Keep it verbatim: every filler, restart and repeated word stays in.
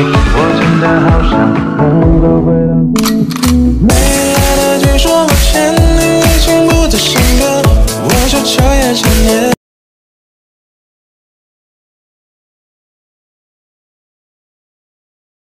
我真的好想能够回到过去。没来得及说抱歉，你已经不在身边，我就彻夜想念。